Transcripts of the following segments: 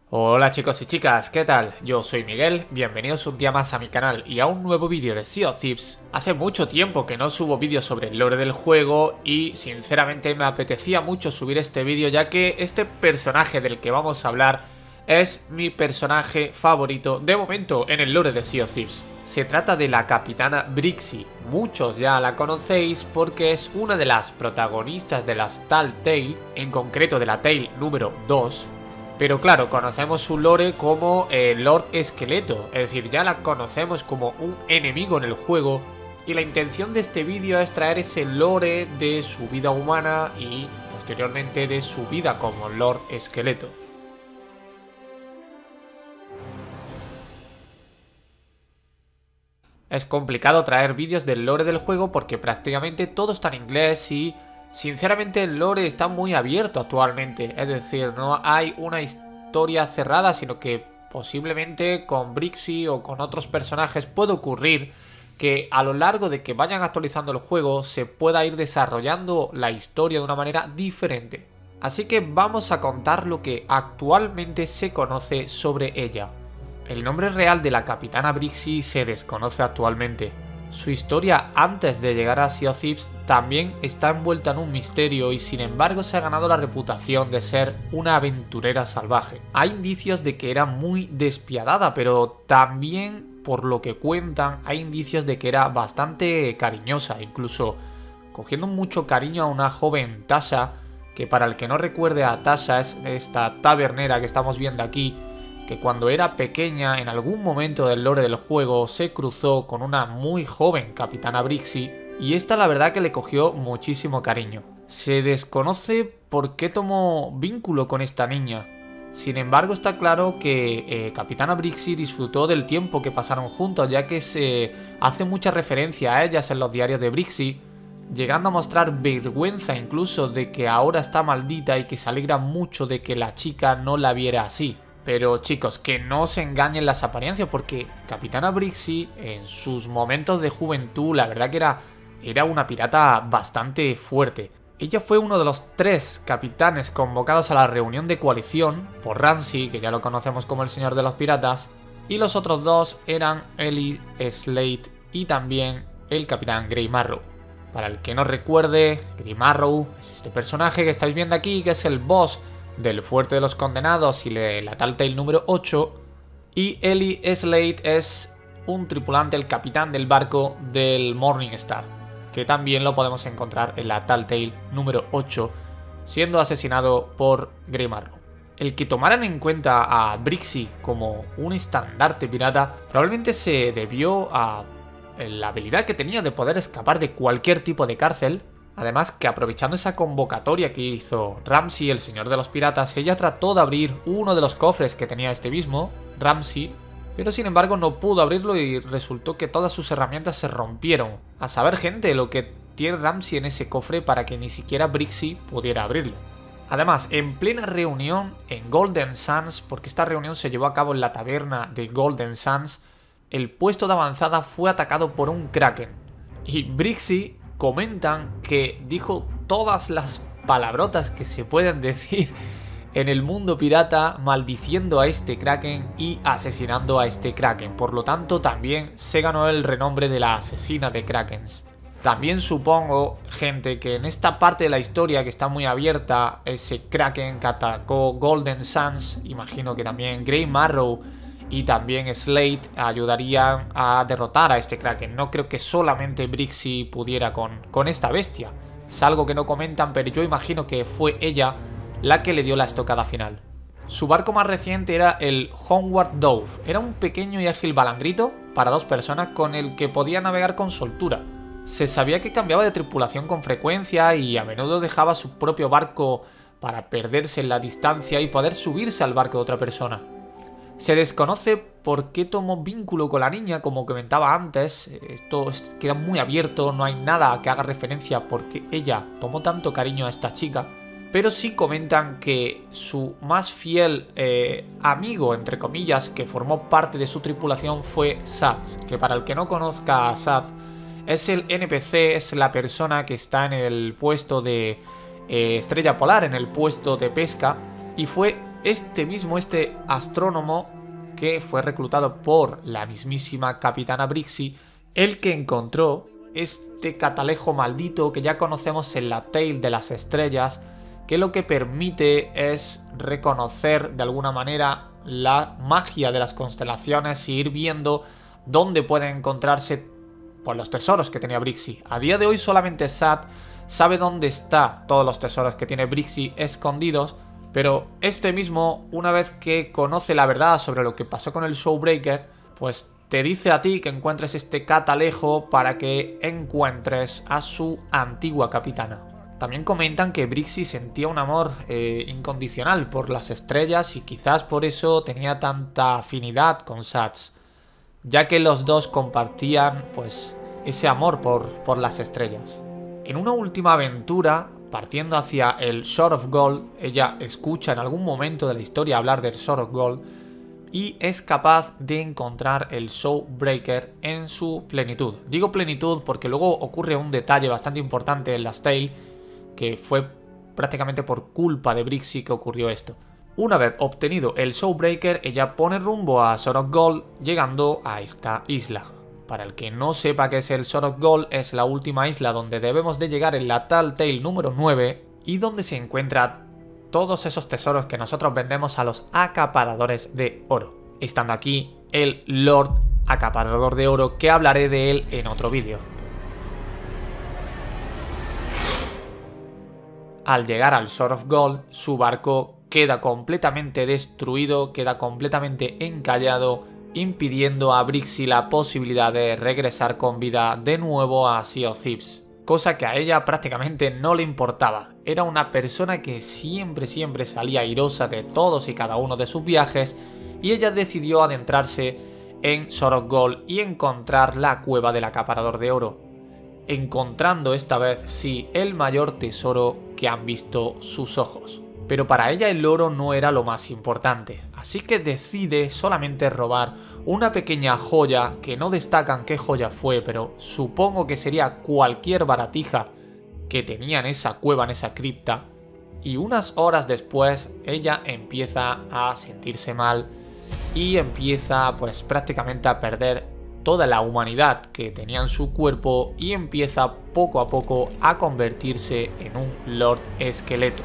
Hola chicos y chicas, ¿qué tal? Yo soy Miguel, bienvenidos un día más a mi canal y a un nuevo vídeo de Sea of Thieves. Hace mucho tiempo que no subo vídeos sobre el lore del juego y sinceramente me apetecía mucho subir este vídeo, ya que este personaje del que vamos a hablar es mi personaje favorito de momento en el lore de Sea of Thieves. Se trata de la capitana Brixie. Muchos ya la conocéis porque es una de las protagonistas de las Telltale, en concreto de la Tale número 2. Pero claro, conocemos su lore como Lord Esqueleto, es decir, ya la conocemos como un enemigo en el juego. Y la intención de este vídeo es traer ese lore de su vida humana y posteriormente de su vida como Lord Esqueleto. Es complicado traer vídeos del lore del juego porque prácticamente todo está en inglés y sinceramente el lore está muy abierto actualmente. Es decir, no hay una historia cerrada, sino que posiblemente con Brixie o con otros personajes puede ocurrir que a lo largo de que vayan actualizando el juego se pueda ir desarrollando la historia de una manera diferente. Así que vamos a contar lo que actualmente se conoce sobre ella. El nombre real de la capitana Brixie se desconoce actualmente. Su historia antes de llegar a Sea of Thieves también está envuelta en un misterio y sin embargo se ha ganado la reputación de ser una aventurera salvaje. Hay indicios de que era muy despiadada, pero también, por lo que cuentan, hay indicios de que era bastante cariñosa, incluso cogiendo mucho cariño a una joven Tasha, que para el que no recuerde a Tasha es esta tabernera que estamos viendo aquí, que cuando era pequeña en algún momento del lore del juego se cruzó con una muy joven capitana Brixie y esta la verdad que le cogió muchísimo cariño. Se desconoce por qué tomó vínculo con esta niña. Sin embargo está claro que capitana Brixie disfrutó del tiempo que pasaron juntos, ya que se hace mucha referencia a ellas en los diarios de Brixie, llegando a mostrar vergüenza incluso de que ahora está maldita y que se alegra mucho de que la chica no la viera así. Pero chicos, que no se engañen las apariencias, porque Capitana Brixie en sus momentos de juventud la verdad que era una pirata bastante fuerte. Ella fue uno de los 3 capitanes convocados a la reunión de coalición por Ramsay, que ya lo conocemos como el señor de los piratas, y los otros 2 eran Ellie Slate y también el capitán Greymarrow. Para el que no recuerde, Greymarrow es este personaje que estáis viendo aquí, que es el boss del Fuerte de los Condenados y la Telltale número 8, y Ellie Slate es un tripulante, el capitán del barco del Morningstar, que también lo podemos encontrar en la Telltale número 8, siendo asesinado por Greymarrow. El que tomaran en cuenta a Brixie como un estandarte pirata probablemente se debió a la habilidad que tenía de poder escapar de cualquier tipo de cárcel. Además que aprovechando esa convocatoria que hizo Ramsay, el señor de los piratas, ella trató de abrir uno de los cofres que tenía este mismo, Ramsay, pero sin embargo no pudo abrirlo y resultó que todas sus herramientas se rompieron. A saber, gente, lo que tiene Ramsay en ese cofre para que ni siquiera Brixie pudiera abrirlo. Además, en plena reunión en Golden Sands, porque esta reunión se llevó a cabo en la taberna de Golden Sands, el puesto de avanzada fue atacado por un kraken. Y Brixie comentan que dijo todas las palabrotas que se pueden decir en el mundo pirata, maldiciendo a este kraken y asesinando a este kraken. Por lo tanto, también se ganó el renombre de la asesina de krakens. También supongo, gente, que en esta parte de la historia que está muy abierta, ese kraken que atacó Golden Sands, imagino que también Greymarrow y también Slate ayudarían a derrotar a este kraken. No creo que solamente Brixie pudiera con esta bestia. Es algo que no comentan, pero yo imagino que fue ella la que le dio la estocada final. Su barco más reciente era el Homeward Dove. Era un pequeño y ágil balandrito para 2 personas con el que podía navegar con soltura. Se sabía que cambiaba de tripulación con frecuencia y a menudo dejaba su propio barco para perderse en la distancia y poder subirse al barco de otra persona. Se desconoce por qué tomó vínculo con la niña, como comentaba antes. Esto queda muy abierto, no hay nada que haga referencia a por qué ella tomó tanto cariño a esta chica. Pero sí comentan que su más fiel amigo, entre comillas, que formó parte de su tripulación fue Sat, que para el que no conozca a Sat, es el NPC, es la persona que está en el puesto de Estrella Polar, en el puesto de pesca, y fue este astrónomo que fue reclutado por la mismísima Capitana Brixie, el que encontró este catalejo maldito que ya conocemos en la Tale de las Estrellas, que lo que permite es reconocer de alguna manera la magia de las constelaciones y ir viendo dónde pueden encontrarse pues, los tesoros que tenía Brixie. A día de hoy solamente Zat sabe dónde están todos los tesoros que tiene Brixie escondidos, pero este mismo, una vez que conoce la verdad sobre lo que pasó con el Showbreaker, pues te dice a ti que encuentres este catalejo para que encuentres a su antigua capitana. También comentan que Brixie sentía un amor incondicional por las estrellas y quizás por eso tenía tanta afinidad con Zats, ya que los dos compartían pues ese amor por las estrellas. En una última aventura, partiendo hacia el Shore of Gold, ella escucha en algún momento de la historia hablar del Shore of Gold y es capaz de encontrar el Showbreaker en su plenitud. Digo plenitud porque luego ocurre un detalle bastante importante en las Tale, que fue prácticamente por culpa de Brixie que ocurrió esto. Una vez obtenido el Showbreaker, ella pone rumbo a Shore of Gold, llegando a esta isla. Para el que no sepa qué es el Shore of Gold, es la última isla donde debemos de llegar en la Tale número 9 y donde se encuentra todos esos tesoros que nosotros vendemos a los acaparadores de oro. Estando aquí el Lord Acaparador de Oro, que hablaré de él en otro vídeo. Al llegar al Shore of Gold, su barco queda completamente destruido, queda completamente encallado, impidiendo a Brixie la posibilidad de regresar con vida de nuevo a Sea of Thieves. Cosa que a ella prácticamente no le importaba. Era una persona que siempre salía airosa de todos y cada uno de sus viajes, y ella decidió adentrarse en Shore of Gold y encontrar la cueva del Acaparador de Oro, encontrando esta vez sí el mayor tesoro que han visto sus ojos. Pero para ella el oro no era lo más importante, así que decide solamente robar una pequeña joya que no destacan qué joya fue, pero supongo que sería cualquier baratija que tenía en esa cueva, en esa cripta. Y unas horas después ella empieza a sentirse mal y empieza pues prácticamente a perder toda la humanidad que tenía en su cuerpo y empieza poco a poco a convertirse en un Lord Esqueleto.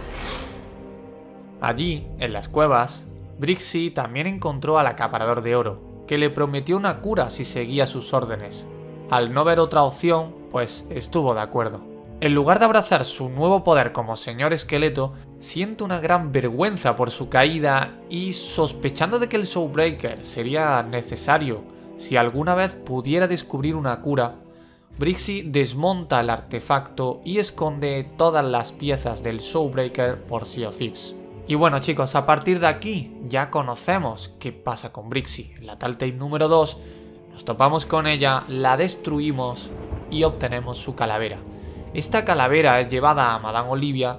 Allí, en las cuevas, Brixie también encontró al Acaparador de Oro, que le prometió una cura si seguía sus órdenes. Al no ver otra opción, pues estuvo de acuerdo. En lugar de abrazar su nuevo poder como señor esqueleto, siente una gran vergüenza por su caída y sospechando de que el Showbreaker sería necesario si alguna vez pudiera descubrir una cura, Brixie desmonta el artefacto y esconde todas las piezas del Showbreaker por Sea of Thieves. Y bueno chicos, a partir de aquí ya conocemos qué pasa con Brixie. En la Tale número 2 nos topamos con ella, la destruimos y obtenemos su calavera. Esta calavera es llevada a Madame Olivia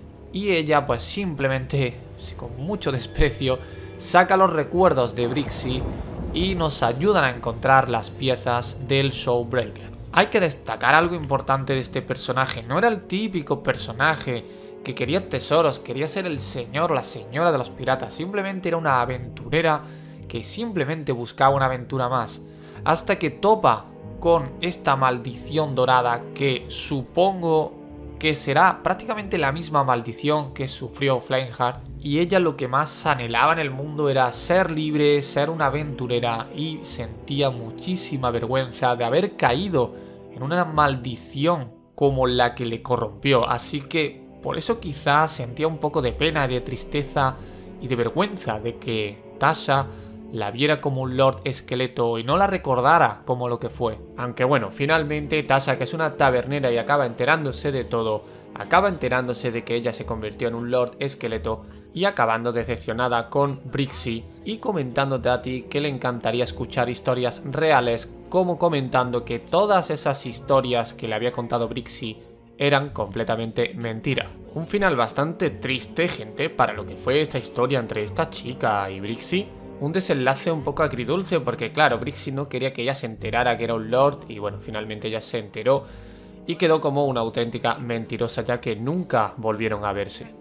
y ella pues simplemente, con mucho desprecio, saca los recuerdos de Brixie y nos ayudan a encontrar las piezas del Showbreaker. Hay que destacar algo importante de este personaje, no era el típico personaje que quería tesoros, quería ser el señor o la señora de los piratas, simplemente era una aventurera que simplemente buscaba una aventura más, hasta que topa con esta maldición dorada que supongo que será prácticamente la misma maldición que sufrió Flameheart, y ella lo que más anhelaba en el mundo era ser libre, ser una aventurera, y sentía muchísima vergüenza de haber caído en una maldición como la que le corrompió, así que por eso quizás sentía un poco de pena, de tristeza y de vergüenza de que Tasha la viera como un Lord Esqueleto y no la recordara como lo que fue. Aunque bueno, finalmente Tasha, que es una tabernera y acaba enterándose de todo, acaba enterándose de que ella se convirtió en un Lord Esqueleto y acabando decepcionada con Brixie y comentándote a ti que le encantaría escuchar historias reales, como comentando que todas esas historias que le había contado Brixie eran completamente mentira. Un final bastante triste, gente, para lo que fue esta historia entre esta chica y Brixie. Un desenlace un poco agridulce porque claro, Brixie no quería que ella se enterara que era un Lord y bueno, finalmente ella se enteró y quedó como una auténtica mentirosa ya que nunca volvieron a verse.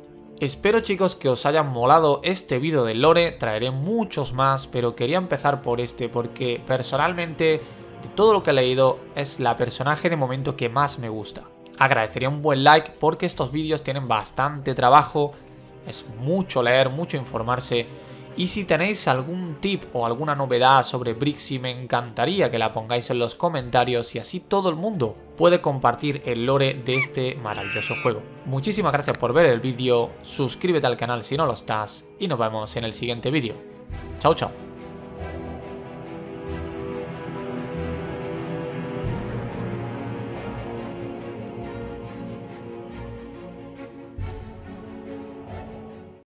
Espero, chicos, que os haya molado este vídeo de lore. Traeré muchos más, pero quería empezar por este porque personalmente de todo lo que he leído es la personaje de momento que más me gusta. Agradecería un buen like porque estos vídeos tienen bastante trabajo, es mucho leer, mucho informarse. Y si tenéis algún tip o alguna novedad sobre Brixie, me encantaría que la pongáis en los comentarios y así todo el mundo puede compartir el lore de este maravilloso juego. Muchísimas gracias por ver el vídeo, suscríbete al canal si no lo estás y nos vemos en el siguiente vídeo. Chao, chao.